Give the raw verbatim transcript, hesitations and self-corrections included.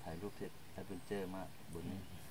ถ่ายรูปเสร็จแอดเวนเจอร์มากบนนี้